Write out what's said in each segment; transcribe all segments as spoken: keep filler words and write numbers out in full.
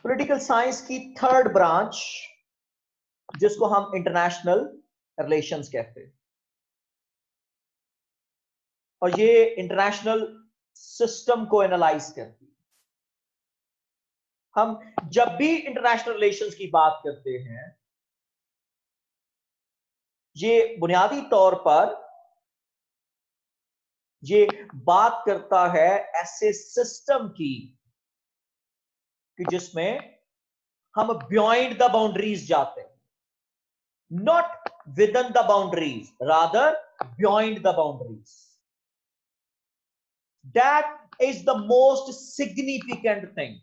Political science की third branch जिसको हम इंटरनेशनल रिलेशंस कहते हैं, और ये इंटरनेशनल सिस्टम को एनालाइज करती है। हम जब भी इंटरनेशनल रिलेशंस की बात करते हैं, ये बुनियादी तौर पर ये बात करता है ऐसे सिस्टम की कि जिसमें हम बियॉन्ड द बाउंड्रीज जाते हैं, not within the boundaries, rather beyond the boundaries. That is the most significant thing,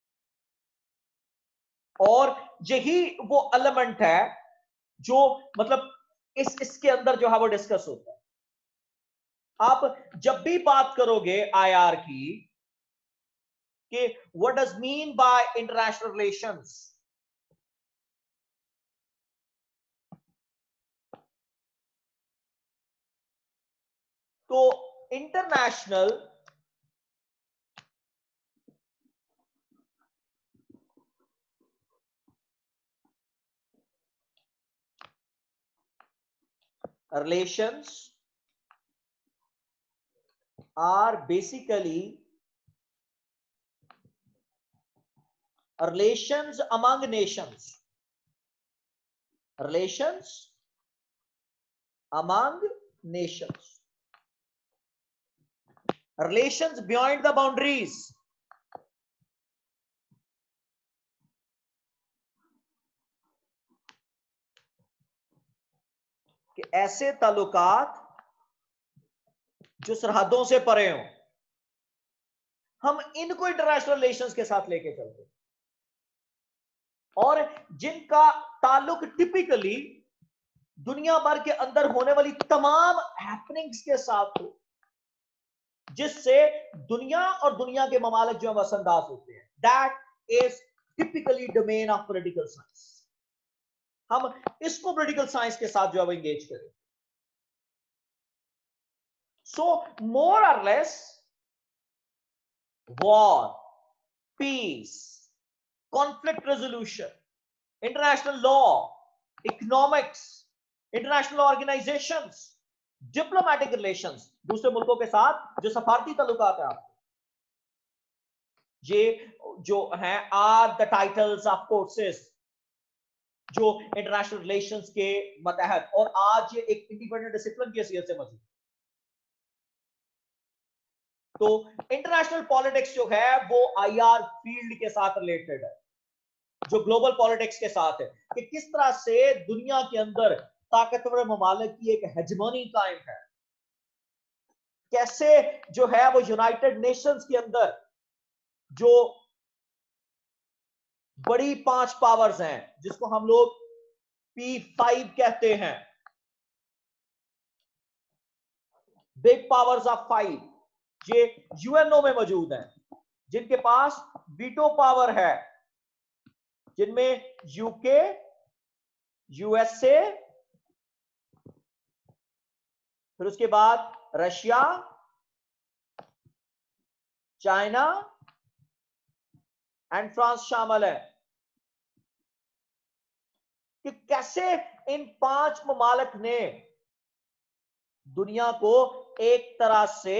और यही वो एलिमेंट है जो मतलब इस इसके अंदर जो है वो डिस्कस होता है। आप जब भी बात करोगे आईआर की कि what does mean by international relations, तो international relations are basically relations among nations, relations among nations, relations beyond the boundaries, कि ऐसे ताल्लुकात जो सरहदों से परे हों, हम इनको इंटरनेशनल रिलेशंस के साथ लेके चलते हैं, और जिनका ताल्लुक टिपिकली दुनिया भर के अंदर होने वाली तमाम हैपनिंग्स के साथ हो, जिससे दुनिया और दुनिया के ममालिक जो असंदाज होते हैं। That is typically domain of political science. हम इसको पॉलिटिकल साइंस के साथ जो है एंगेज करें। सो मोर और less war, peace, conflict resolution, international law, economics, international organisations, diplomatic relations, दूसरे मुल्कों के साथ जो सफारती ताल्लुकात है, ये जो हैं are the titles of courses जो इंटरनेशनल रिलेशंस के मतहत, और आज ये एक इंडिपेंडेंट डिसिप्लिन की हैसियत से मौजूद। तो इंटरनेशनल पॉलिटिक्स जो है वो आईआर फील्ड के साथ रिलेटेड है, जो ग्लोबल पॉलिटिक्स के साथ है, कि किस तरह से दुनिया के अंदर ताकतवर ममालिक की एक हेजमोनी कायम है, कैसे जो है वो यूनाइटेड नेशंस के अंदर जो बड़ी पांच पावर्स हैं, जिसको हम लोग पी फाइव कहते हैं, बिग पावर्स ऑफ फाइव, ये यूएनओ में मौजूद हैं, जिनके पास वीटो पावर है, जिनमें यूके, यूएसए, फिर उसके बाद रशिया, चाइना एंड फ्रांस शामिल है। कि कैसे इन पांच ममालिक ने दुनिया को एक तरह से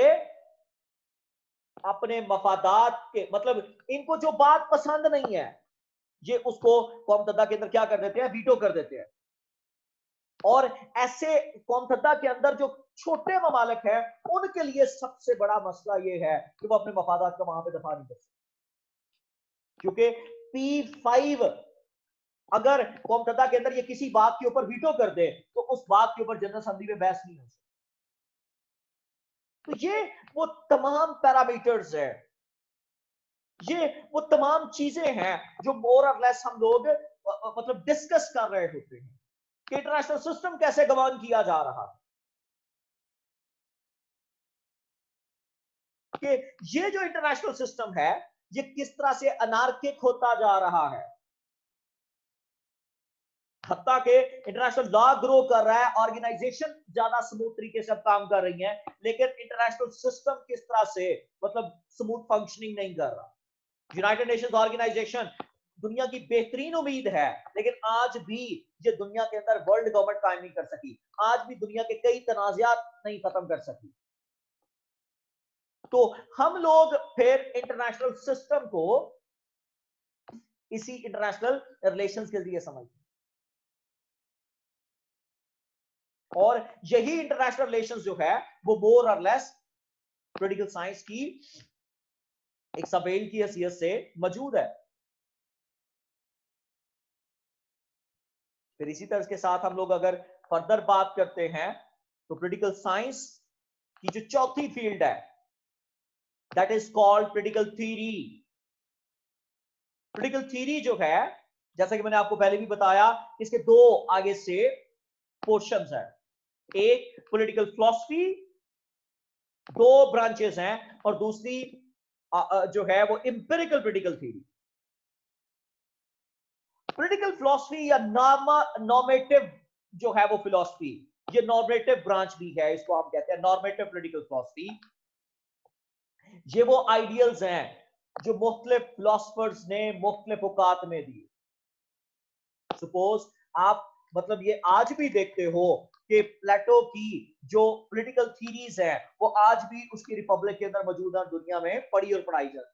अपने मफादात के, मतलब इनको जो बात पसंद नहीं है, ये उसको कौम मुत्तहिदा के अंदर क्या कर देते हैं, वीटो कर देते हैं। और ऐसे कौम मुत्तहिदा के अंदर जो छोटे ममालिक हैं, उनके लिए सबसे बड़ा मसला ये है कि वो अपने मफादात का वहां पे दफा नहीं कर सकते, क्योंकि पी फाइव अगर कौम मुत्तहिदा के अंदर ये किसी बात के ऊपर वीटो कर दे, तो उस बात के ऊपर जनरल असेंबली में बहस नहीं हो सकती। तो ये वो तमाम पैरामीटर्स है, ये वो तमाम चीजें हैं जो मोर और लेस हम लोग मतलब डिस्कस कर रहे होते हैं कि इंटरनेशनल सिस्टम कैसे गवर्न किया जा रहा है, कि ये जो इंटरनेशनल सिस्टम है ये किस तरह से अनार्किक होता जा रहा है, हत्ता के इंटरनेशनल लॉ ग्रो कर रहा है, ऑर्गेनाइजेशन ज्यादा स्मूथ तरीके से अब काम कर रही है, लेकिन इंटरनेशनल सिस्टम किस तरह से मतलब स्मूथ फंक्शनिंग नहीं कर रहा। यूनाइटेड नेशंस ऑर्गेनाइजेशन दुनिया की बेहतरीन उम्मीद है, लेकिन आज भी ये दुनिया के अंदर वर्ल्ड गवर्नमेंट कायम नहीं कर सकी, आज भी दुनिया के कई तनाज़ात नहीं खत्म कर सकी। तो हम लोग फिर इंटरनेशनल सिस्टम को इसी इंटरनेशनल रिलेशंस के लिए समझते हैं, और यही इंटरनेशनल रिलेशंस जो है वो मोर और लेस पॉलिटिकल साइंस की एक सबेल की हैसियत से मौजूद है। फिर इसी तरह के साथ हम लोग अगर फर्दर बात करते हैं तो पॉलिटिकल साइंस की जो चौथी फील्ड है that is called political theory. Political theory जो है, जैसा कि मैंने आपको पहले भी बताया, इसके दो आगे से पोर्शंस हैं, एक पॉलिटिकल फिलॉसफी, दो ब्रांचेस हैं, और दूसरी जो है वो empirical political theory. Political philosophy या नॉर्मेटिव जो है वो फिलॉसफी, ये नॉर्मेटिव ब्रांच भी है, इसको हम कहते हैं नॉर्मेटिव पॉलिटिकल फिलॉसफी। ये वो आइडियल्स हैं जो मुख्तलिफ फिलोसफर्स ने मुख्तलिफ औकात में दिए। सपोज आप मतलब ये आज भी देखते हो कि प्लेटो की जो पॉलिटिकल थीरीज है वो आज भी उसकी रिपब्लिक के अंदर मौजूदा दुनिया में पढ़ी और पढ़ाई जाती है।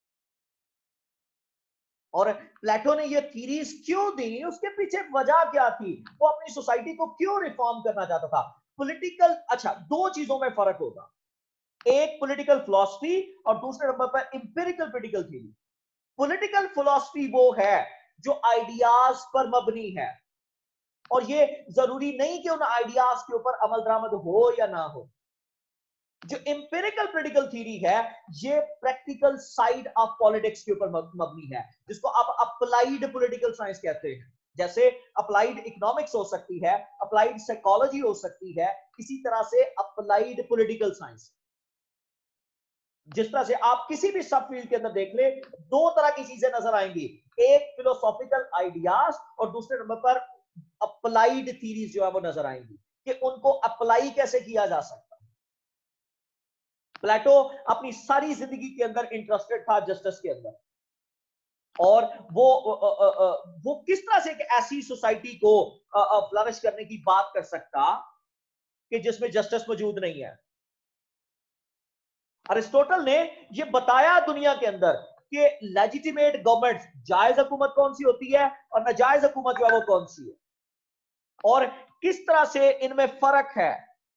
और प्लेटो ने ये थीरीज क्यों दी, उसके पीछे वजह क्या थी, वो अपनी सोसाइटी को क्यों रिफॉर्म करना चाहता था। पॉलिटिकल अच्छा दो चीजों में फर्क होगा, एक पॉलिटिकल फिलॉसफी और दूसरे नंबर पर empirical political theory. Political philosophy वो है जो आइडियाज पर मबनी है, और ये जरूरी नहीं कि उन आइडियाज के ऊपर अमल दरामद हो या ना हो। जो इंपेरिकल पॉलिटिकल थ्योरी है ये प्रैक्टिकल साइड ऑफ पॉलिटिक्स के ऊपर मबनी है, जिसको आप अप्लाइड पॉलिटिकल साइंस कहते हैं। जैसे अप्लाइड इकोनॉमिक्स हो सकती है, अप्लाइड साइकोलॉजी हो सकती है, इसी तरह से अप्लाइड पॉलिटिकल साइंस। जिस तरह से आप किसी भी सब फील्ड के अंदर देख ले, दो तरह की चीजें नजर आएंगी, एक फिलोसॉफिकल आइडियाज और दूसरे नंबर पर अप्लाइड थीरीज जो है वो नजर आएंगी कि उनको अप्लाई कैसे किया जा सकता है। प्लेटो अपनी सारी जिंदगी के अंदर इंटरेस्टेड था जस्टिस के अंदर, और वो वो किस तरह से एक ऐसी सोसाइटी को फ्लरिश करने की बात कर सकता कि जिसमें जस्टिस मौजूद नहीं है। अरिस्टोटल ने यह बताया दुनिया के अंदर कि लेजिटिमेट गवर्नमेंट, जायज हुकूमत कौन सी होती है और नाजायज हुकूमत जो है वो कौन सी है, और किस तरह से इनमें फर्क है।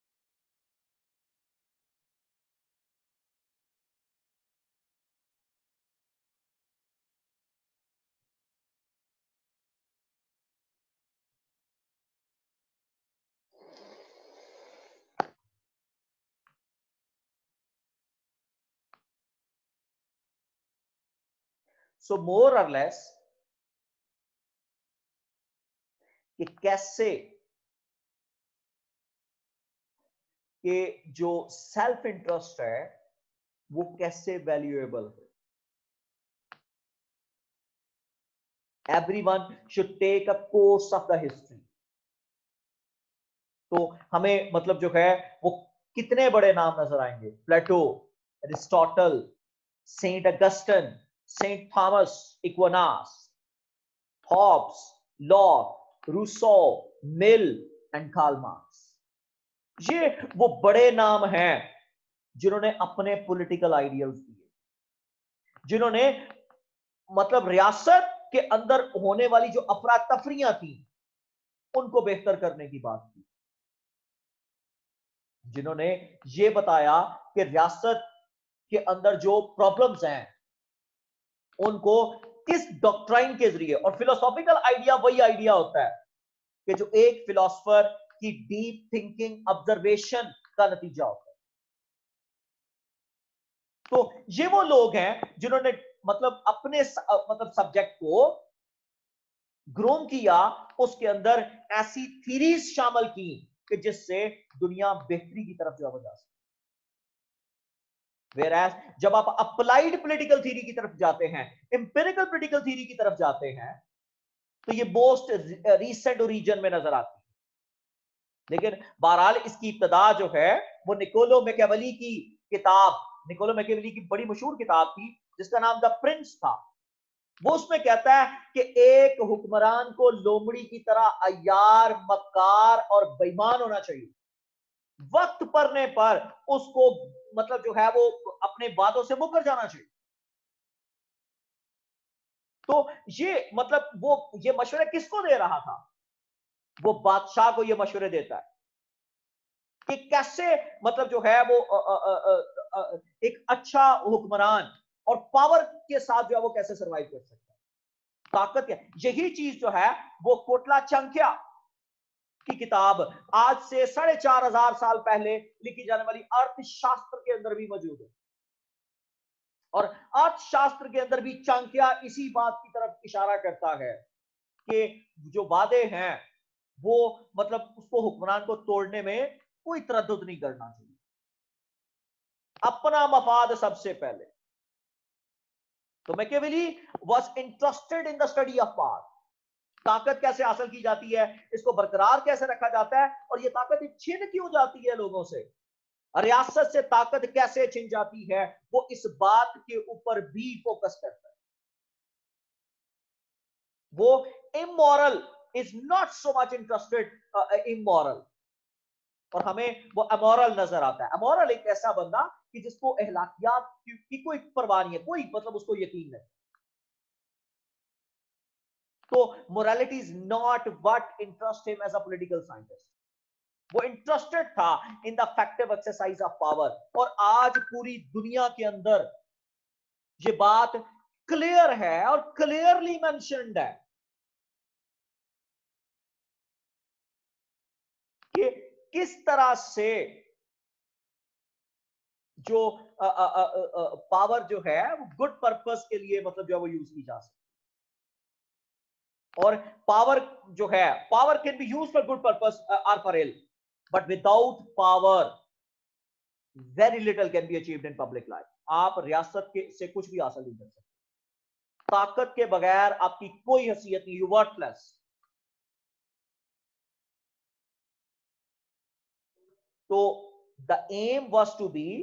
सो मोर और लेस कि कैसे कि जो सेल्फ इंटरेस्ट है वो कैसे वैल्यूएबल है। Everyone should take a course of the history. तो हमें मतलब जो है वो कितने बड़े नाम नजर आएंगे, Plato, Aristotle, Saint Augustine, Saint Thomas Aquinas, Hobbes, Locke, Rousseau, Mill and Karl Marx. ये वो बड़े नाम हैं जिन्होंने अपने पॉलिटिकल आइडियल्स दिए, जिन्होंने मतलब रियासत के अंदर होने वाली जो अफरा तफरियां थी उनको बेहतर करने की बात की, जिन्होंने ये बताया कि रियासत के अंदर जो प्रॉब्लम्स हैं उनको किस डॉक्ट्राइन के जरिए, और फिलोसॉफिकल आइडिया वही आइडिया होता है कि जो एक फिलोसोफर की डीप थिंकिंग ऑब्जर्वेशन का नतीजा होता है। तो ये वो लोग हैं जिन्होंने मतलब अपने मतलब सब्जेक्ट को ग्रूम किया, उसके अंदर ऐसी थीरीज शामिल की कि जिससे दुनिया बेहतरी की तरफ जा सके। Whereas, जब आप अप्लाइड पॉलिटिकल थ्योरी की तरफ जाते हैं, इंपेरिकल पॉलिटिकल थ्योरी की तरफ जाते हैं, तो ये मोस्ट रीसेंट ओरिजिन में नजर आती है। लेकिन बहरहाल इसकी इब्तदा जो है वो निकोलो मैकियावेली की किताब, निकोलो मैकियावेली की बड़ी मशहूर किताब थी जिसका नाम द प्रिंस था, वो उसमें कहता है कि एक हुक्मरान को लोमड़ी की तरह अय्यार, मक्कार और बेईमान होना चाहिए। वक्त पड़ने पर उसको मतलब जो है वो अपने वादों से मुकर जाना चाहिए। तो ये मतलब वो ये मशवरे किसको दे रहा था? वो बादशाह को ये मशवरे देता है कि कैसे मतलब जो है वो अ, अ, अ, अ, एक अच्छा हुक्मरान और पावर के साथ जो है वो कैसे सरवाइव कर सकता है, ताकत क्या। यही चीज जो है वो कोटला चंक्या की किताब आज से साढ़े चार हजार साल पहले लिखी जाने वाली अर्थशास्त्र के अंदर भी मौजूद है। और अर्थशास्त्र के अंदर भी चाणक्य इसी बात की तरफ इशारा करता है कि जो वादे हैं वो मतलब उसको हुक्मरान को तोड़ने में कोई तरद्दुद नहीं करना चाहिए, अपना मफाद सबसे पहले। तो Machiavelli was interested in the study of power. ताकत कैसे हासिल की जाती है, इसको बरकरार कैसे रखा जाता है, और ये ताकत छीन क्यों जाती है लोगों से, रियासत से ताकत कैसे छिन जाती है, वो इस बात के ऊपर भी फोकस करता है। वो immoral is not so much interested immoral, और हमें वो अमोरल नजर आता है। अमोरल एक ऐसा बंदा कि जिसको अहलाकियात की, की कोई परवाह नहीं है, कोई मतलब उसको यकीन नहीं। तो morality is not what interest him as a political scientist. वो इंटरेस्टेड था in the effective exercise of power. और आज पूरी दुनिया के अंदर ये बात क्लियर है और क्लियरली मेंशन्ड है कि किस तरह से जो पावर जो है वो गुड पर्पस के लिए मतलब जो है वो यूज की जा सकती है। और पावर जो है, power can be use for good purpose or for ill, but without power very little can be achieved in public life. आप रियासत के से कुछ भी हासिल नहीं कर सकते। ताकत के बगैर आपकी कोई हैसियत नहीं, यू वर्थलेस। तो the aim was to be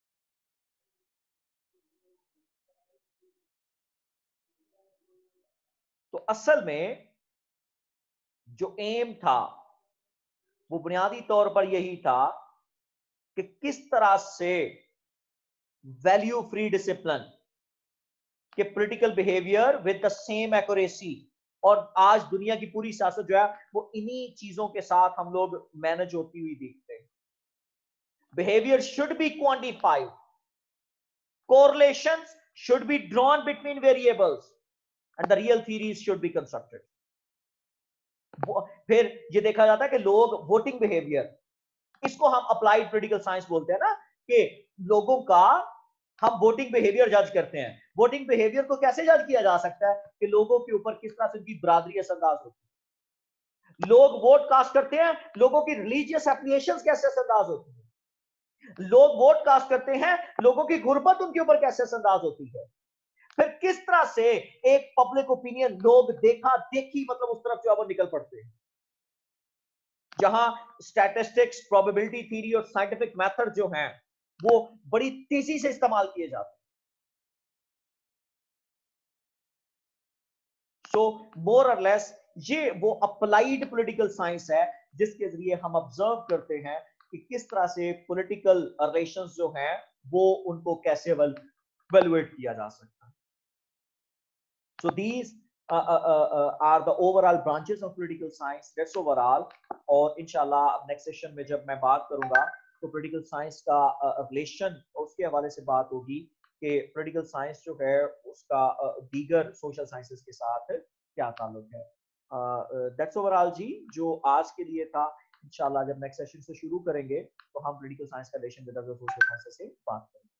तो असल में जो एम था वो बुनियादी तौर पर यही था कि किस तरह से वैल्यू फ्री डिसिप्लिन के political behaviour with the same accuracy. और आज दुनिया की पूरी सियासत जो है वो इन्हीं चीजों के साथ हम लोग मैनेज होती हुई देखते हैं। Behaviour should be quantified, correlations should be drawn between variables, and the real theories should be constructed. फिर ये देखा जाता है कि लोग वोटिंग बिहेवियर, इसको हम अप्लाइड पॉलिटिकल साइंस बोलते हैं ना, कि लोगों का हम वोटिंग बिहेवियर जज करते हैं। वोटिंग बिहेवियर को कैसे जज किया जा सकता है कि लोगों के ऊपर किस तरह से उनकी बरादरी असरअंदाज होती है। लोग वोट कास्ट करते हैं, लोगों की रिलीजियस एप्लीकेशंस कैसे असरअंदाज होती है। लोग वोट कास्ट करते हैं, लोगों की गुर्बत उनके ऊपर कैसे असरअंदाज होती है। फिर किस तरह से एक पब्लिक ओपिनियन, लोग देखा देखी मतलब उस तरफ जो है वो निकल पड़ते हैं। जहां स्टैटिस्टिक्स, प्रोबेबिलिटी थ्योरी और साइंटिफिक मेथड जो हैं वो बड़ी तेजी से इस्तेमाल किए जाते हैं। सो मोर और लेस ये वो अप्लाइड पॉलिटिकल साइंस है जिसके जरिए हम ऑब्जर्व करते हैं कि किस तरह से पॉलिटिकल रिलेशंस जो हैं वो उनको कैसे वैल्यूएट किया जा सकता है। So these Uh, uh, uh, uh, are the overall branches of political science. That's overall. और इंशाल्लाह नेक्स्ट सेशन में जब मैं बात करूंगा तो पॉलिटिकल साइंस का रिलेशन uh, उसके हवाले से बात होगी कि पॉलिटिकल साइंस जो है उसका uh, दीगर सोशल साइंसेस के साथ क्या ताल्लुक है। दैट्स uh, ओवरऑल जी जो आज के लिए था। इंशाल्लाह जब नेक्स्ट सेशन से शुरू करेंगे तो हम पॉलिटिकल साइंस का relation with other social sciences से बात करेंगे।